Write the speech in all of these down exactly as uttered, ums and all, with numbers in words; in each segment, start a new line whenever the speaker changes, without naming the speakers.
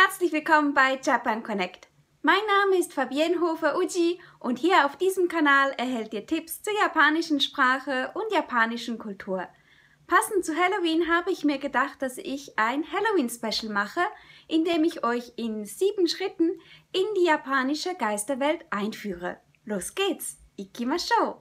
Herzlich willkommen bei Japan Connect. Mein Name ist Fabienne Hofer-Uji und hier auf diesem Kanal erhält ihr Tipps zur japanischen Sprache und japanischen Kultur. Passend zu Halloween habe ich mir gedacht, dass ich ein Halloween-Special mache, in dem ich euch in sieben Schritten in die japanische Geisterwelt einführe. Los geht's! Ikimashou!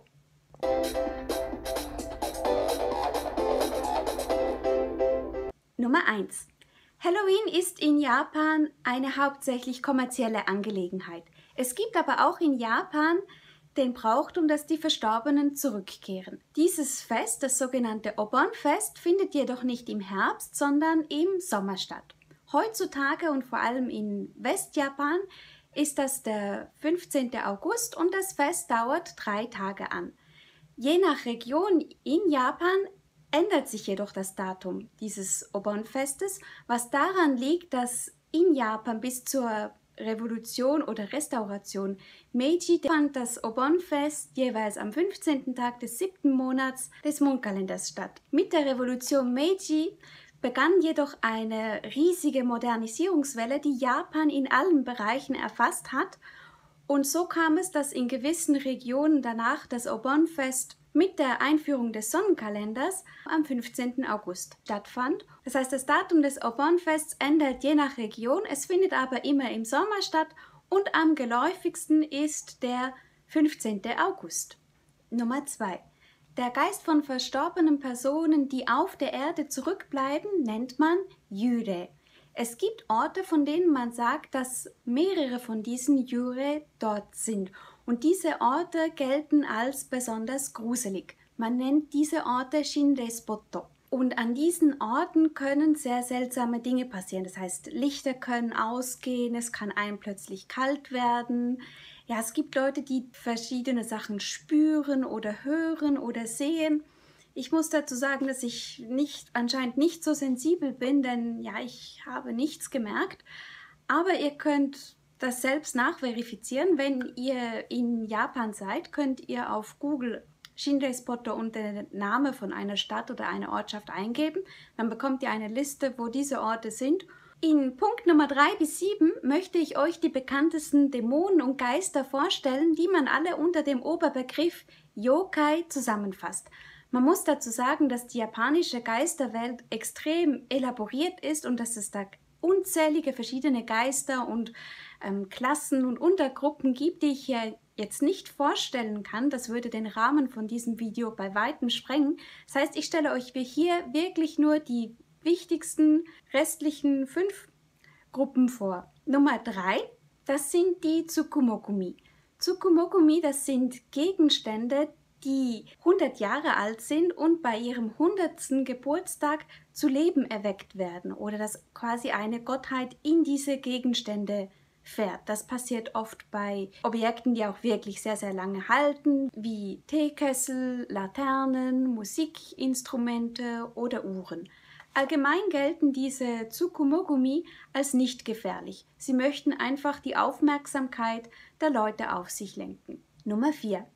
Nummer eins. Halloween ist in Japan eine hauptsächlich kommerzielle Angelegenheit. Es gibt aber auch in Japan den Brauchtum, dass die Verstorbenen zurückkehren. Dieses Fest, das sogenannte Obon-Fest, findet jedoch nicht im Herbst, sondern im Sommer statt. Heutzutage und vor allem in Westjapan ist das der fünfzehnte August und das Fest dauert drei Tage an. Je nach Region in Japan ändert sich jedoch das Datum dieses Obon-Festes, was daran liegt, dass in Japan bis zur Revolution oder Restauration Meiji fand das Obon-Fest jeweils am fünfzehnten Tag des siebten Monats des Mondkalenders statt. Mit der Revolution Meiji begann jedoch eine riesige Modernisierungswelle, die Japan in allen Bereichen erfasst hat, und so kam es, dass in gewissen Regionen danach das Obon-Fest mit der Einführung des Sonnenkalenders am fünfzehnten August stattfand. Das heißt, das Datum des Obon-Fests ändert je nach Region, es findet aber immer im Sommer statt und am geläufigsten ist der fünfzehnte August. Nummer zwei. Der Geist von verstorbenen Personen, die auf der Erde zurückbleiben, nennt man Yurei. Es gibt Orte, von denen man sagt, dass mehrere von diesen Yurei dort sind. Und diese Orte gelten als besonders gruselig. Man nennt diese Orte Shinrei-Spotto. Und an diesen Orten können sehr seltsame Dinge passieren. Das heißt, Lichter können ausgehen, es kann einem plötzlich kalt werden. Ja, es gibt Leute, die verschiedene Sachen spüren oder hören oder sehen. Ich muss dazu sagen, dass ich nicht, anscheinend nicht so sensibel bin, denn ja, ich habe nichts gemerkt. Aber ihr könnt das selbst nachverifizieren. Wenn ihr in Japan seid, könnt ihr auf Google Shinrei-Spotto und den Namen von einer Stadt oder einer Ortschaft eingeben. Dann bekommt ihr eine Liste, wo diese Orte sind. In Punkt Nummer drei bis sieben möchte ich euch die bekanntesten Dämonen und Geister vorstellen, die man alle unter dem Oberbegriff Yokai zusammenfasst. Man muss dazu sagen, dass die japanische Geisterwelt extrem elaboriert ist und dass es da unzählige verschiedene Geister und ähm, Klassen und Untergruppen gibt, die ich hier jetzt nicht vorstellen kann. Das würde den Rahmen von diesem Video bei weitem sprengen. Das heißt, ich stelle euch hier wirklich nur die wichtigsten restlichen fünf Gruppen vor. Nummer drei, das sind die Tsukumogumi. Tsukumogumi, das sind Gegenstände, die hundert Jahre alt sind und bei ihrem hundertsten Geburtstag zu Leben erweckt werden oder dass quasi eine Gottheit in diese Gegenstände fährt. Das passiert oft bei Objekten, die auch wirklich sehr, sehr lange halten, wie Teekessel, Laternen, Musikinstrumente oder Uhren. Allgemein gelten diese Tsukumogumi als nicht gefährlich. Sie möchten einfach die Aufmerksamkeit der Leute auf sich lenken. Nummer vier.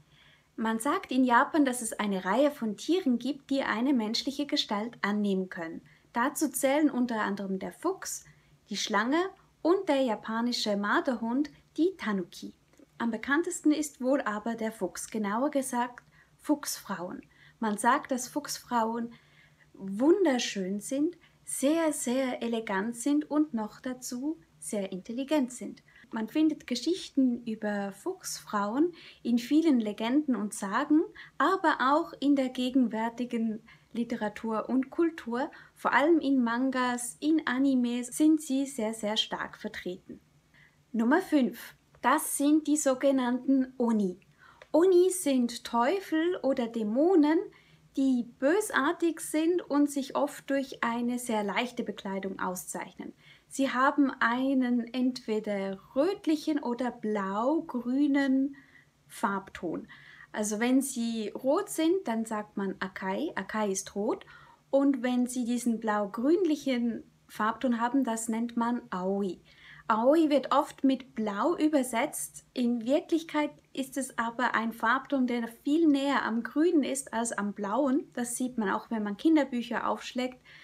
Man sagt in Japan, dass es eine Reihe von Tieren gibt, die eine menschliche Gestalt annehmen können. Dazu zählen unter anderem der Fuchs, die Schlange und der japanische Marderhund, die Tanuki. Am bekanntesten ist wohl aber der Fuchs, genauer gesagt Fuchsfrauen. Man sagt, dass Fuchsfrauen wunderschön sind, sehr, sehr elegant sind und noch dazu sehr intelligent sind. Man findet Geschichten über Fuchsfrauen in vielen Legenden und Sagen, aber auch in der gegenwärtigen Literatur und Kultur, vor allem in Mangas, in Animes sind sie sehr, sehr stark vertreten. Nummer fünf. Das sind die sogenannten Oni. Oni sind Teufel oder Dämonen, die bösartig sind und sich oft durch eine sehr leichte Bekleidung auszeichnen. Sie haben einen entweder rötlichen oder blau-grünen Farbton. Also wenn sie rot sind, dann sagt man Akai, Akai ist rot. Und wenn sie diesen blau-grünlichen Farbton haben, das nennt man Aoi. Aoi wird oft mit blau übersetzt. In Wirklichkeit ist es aber ein Farbton, der viel näher am Grünen ist als am Blauen. Das sieht man auch, wenn man Kinderbücher aufschlägt.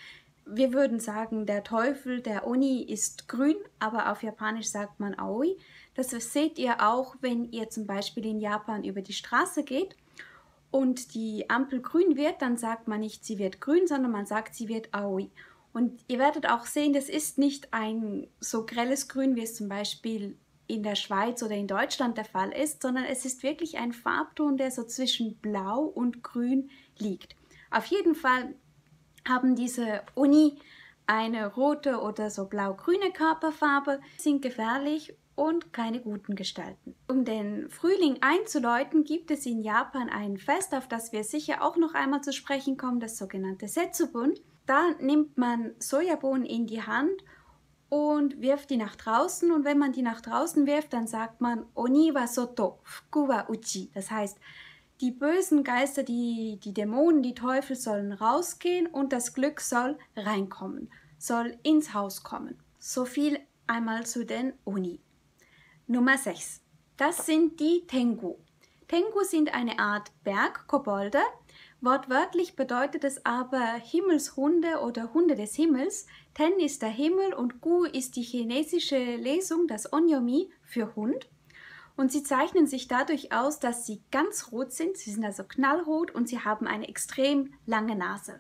wir würden sagen, der Teufel, der Oni ist grün, aber auf Japanisch sagt man Aoi. Das seht ihr auch, wenn ihr zum Beispiel in Japan über die Straße geht und die Ampel grün wird, dann sagt man nicht, sie wird grün, sondern man sagt, sie wird Aoi. Und ihr werdet auch sehen, das ist nicht ein so grelles Grün, wie es zum Beispiel in der Schweiz oder in Deutschland der Fall ist, sondern es ist wirklich ein Farbton, der so zwischen Blau und Grün liegt. Auf jeden Fall haben diese Oni eine rote oder so blau-grüne Körperfarbe, sind gefährlich und keine guten Gestalten. Um den Frühling einzuläuten, gibt es in Japan ein Fest, auf das wir sicher auch noch einmal zu sprechen kommen, das sogenannte Setsubun. Da nimmt man Sojabohnen in die Hand und wirft die nach draußen, und wenn man die nach draußen wirft, dann sagt man Oni wa soto, fuku wa uchi. Das heißt, die bösen Geister, die, die Dämonen, die Teufel sollen rausgehen und das Glück soll reinkommen, soll ins Haus kommen. So viel einmal zu den Oni. Nummer sechs. Das sind die Tengu. Tengu sind eine Art Bergkobolde. Wortwörtlich bedeutet es aber Himmelshunde oder Hunde des Himmels. Ten ist der Himmel und Gu ist die chinesische Lesung, das Onyomi, für Hund. Und sie zeichnen sich dadurch aus, dass sie ganz rot sind. Sie sind also knallrot und sie haben eine extrem lange Nase.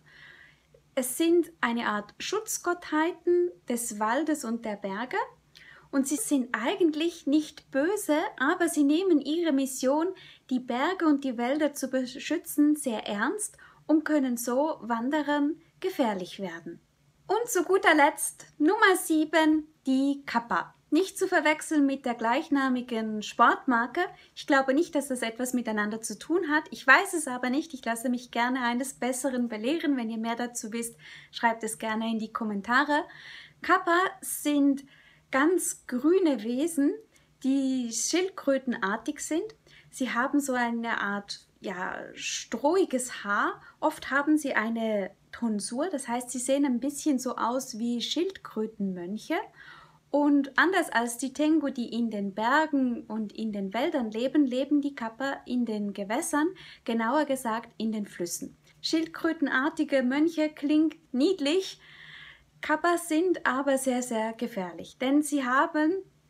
Es sind eine Art Schutzgottheiten des Waldes und der Berge. Und sie sind eigentlich nicht böse, aber sie nehmen ihre Mission, die Berge und die Wälder zu beschützen, sehr ernst und können so Wanderern gefährlich werden. Und zu guter Letzt Nummer sieben, die Kappa. Nicht zu verwechseln mit der gleichnamigen Sportmarke. Ich glaube nicht, dass das etwas miteinander zu tun hat. Ich weiß es aber nicht. Ich lasse mich gerne eines Besseren belehren. Wenn ihr mehr dazu wisst, schreibt es gerne in die Kommentare. Kappa sind ganz grüne Wesen, die schildkrötenartig sind. Sie haben so eine Art ja, strohiges Haar. Oft haben sie eine Tonsur, das heißt, sie sehen ein bisschen so aus wie Schildkrötenmönche. Und anders als die Tengu, die in den Bergen und in den Wäldern leben, leben die Kappa in den Gewässern, genauer gesagt in den Flüssen. Schildkrötenartige Mönche klingt niedlich. Kappas sind aber sehr, sehr gefährlich, denn sie haben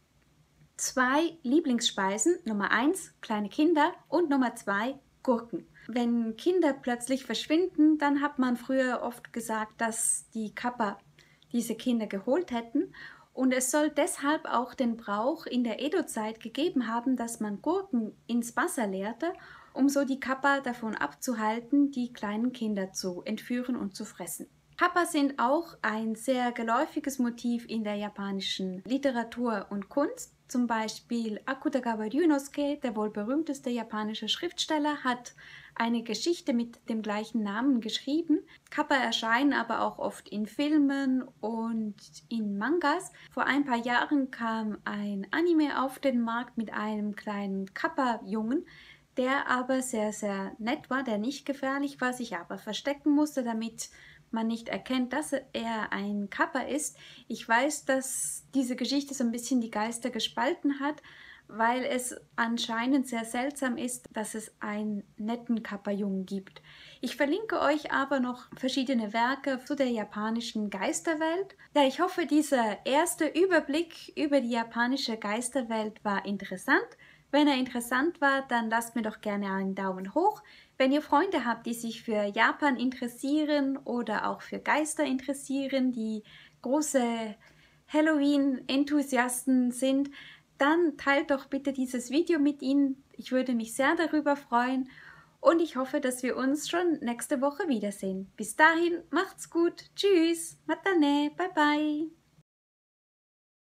zwei Lieblingsspeisen. Nummer eins, kleine Kinder, und Nummer zwei, Gurken. Wenn Kinder plötzlich verschwinden, dann hat man früher oft gesagt, dass die Kappa diese Kinder geholt hätten. Und es soll deshalb auch den Brauch in der Edo-Zeit gegeben haben, dass man Gurken ins Wasser leerte, um so die Kappa davon abzuhalten, die kleinen Kinder zu entführen und zu fressen. Kappa sind auch ein sehr geläufiges Motiv in der japanischen Literatur und Kunst. Zum Beispiel Akutagawa Ryunosuke, der wohl berühmteste japanische Schriftsteller, hat eine Geschichte mit dem gleichen Namen geschrieben. Kappa erscheinen aber auch oft in Filmen und in Mangas. Vor ein paar Jahren kam ein Anime auf den Markt mit einem kleinen Kappa-Jungen, der aber sehr, sehr nett war, der nicht gefährlich war, sich aber verstecken musste, damit man nicht erkennt, dass er ein Kappa ist. Ich weiß, dass diese Geschichte so ein bisschen die Geister gespalten hat, weil es anscheinend sehr seltsam ist, dass es einen netten Kappa-Jungen gibt. Ich verlinke euch aber noch verschiedene Werke zu der japanischen Geisterwelt. Ja, ich hoffe, dieser erste Überblick über die japanische Geisterwelt war interessant. Wenn er interessant war, dann lasst mir doch gerne einen Daumen hoch. Wenn ihr Freunde habt, die sich für Japan interessieren oder auch für Geister interessieren, die große Halloween-Enthusiasten sind, dann teilt doch bitte dieses Video mit ihnen. Ich würde mich sehr darüber freuen und ich hoffe, dass wir uns schon nächste Woche wiedersehen. Bis dahin, macht's gut. Tschüss. Matane. Bye bye.